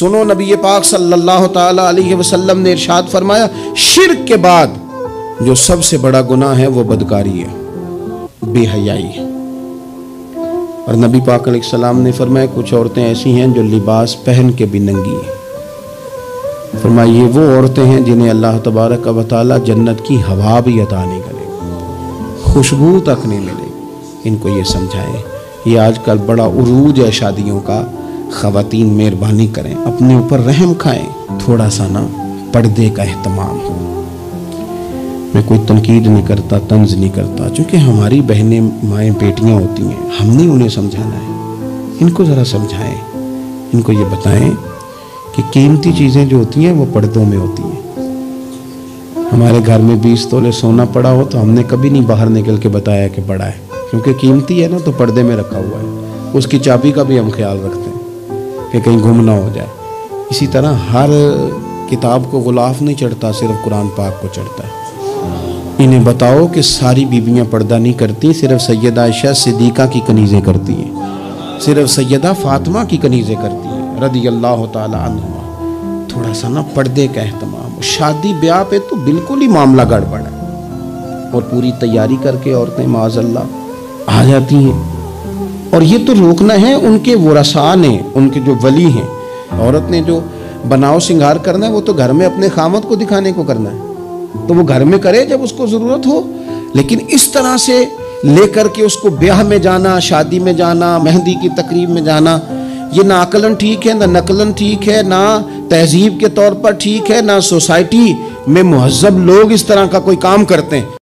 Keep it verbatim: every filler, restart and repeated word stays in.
سنو نبی پاک صلی اللہ تعالی علیہ وسلم نے ارشاد فرمایا شرک کے بعد جو سب سے بڑا گناہ ہے وہ بدکاری ہے، بے حیائی ہے۔ اور نبی پاک علیہ السلام نے فرمایا کچھ عورتیں ایسی ہیں جو لباس پہن کے بھی ننگی ہیں۔ فرمایا یہ وہ عورتیں ہیں جنہیں اللہ تبارک و تعالی جنت کی ہوا بھی عطا نہیں کرے گا، خوشبو تک نہیں ملے گی۔ ان کو یہ سمجھائیں۔ یہ آج کل بڑا عروج ہے شادیوں کا، خواتین مہربانی کریں، اپنے اوپر رحم کھائیں، تھوڑا سا نا پردے کا اہتمام۔ میں کوئی تنقید نہیں کرتا، طنز نہیں کرتا، چونکہ ہماری بہنیں مائیں بیٹیاں ہوتی ہیں، ہم نہیں انہیں سمجھانا ہے۔ ان کو ذرا سمجھائیں، ان کو یہ بتائیں کہ قیمتی چیزیں جو ہوتی ہیں وہ پردوں میں ہوتی ہیں۔ ہمارے گھر میں بیس تولے سونا پڑا ہو تو ہم نے کبھی نہیں باہر نکل کے بتایا کہ بڑا ہے، کیونکہ قیمتی ہے نا تو پردے میں رکھا ہوا ہے۔ اس کی چابی کا بھی ہم خیال رکھتے ہیں کہ کہیں گم نہ ہو جائے۔ اسی طرح ہر کتاب کو غلاف نہیں چڑھتا، صرف قرآن پاک کو چڑھتا ہے۔ انہیں بتاؤ کہ ساری بیویاں پردہ نہیں کرتی، صرف سیدہ عائشہ صدیقہ کی کنیزیں کرتی ہیں، صرف سیدہ فاطمہ کی کنیزیں کرتی ہیں رضی اللہ تعالی عنہما۔ تھوڑا سا نا پردے کا اہتمام۔ شادی بیاہ پہ تو بالکل ہی معاملہ گڑبڑ ہے، اور پوری تیاری کر کے عورتیں معاذ اللہ آ جاتی ہیں۔ اور یہ تو روکنا ہے ان کے ورثاء نے، ان کے جو ولی ہیں۔ عورت نے جو بناؤ سنگار کرنا ہے وہ تو گھر میں اپنے خامد کو دکھانے کو کرنا ہے، تو وہ گھر میں کرے جب اس کو ضرورت ہو۔ لیکن اس طرح سے لے کر کے اس کو بیاہ میں جانا، شادی میں جانا، مہندی کی تقریب میں جانا، یہ نہ عقلاً ٹھیک ہے، نہ نقلاً ٹھیک ہے، نہ تہذیب کے طور پر ٹھیک ہے، نہ سوسائٹی میں مہذب لوگ اس طرح کا کوئی کام کرتے ہیں۔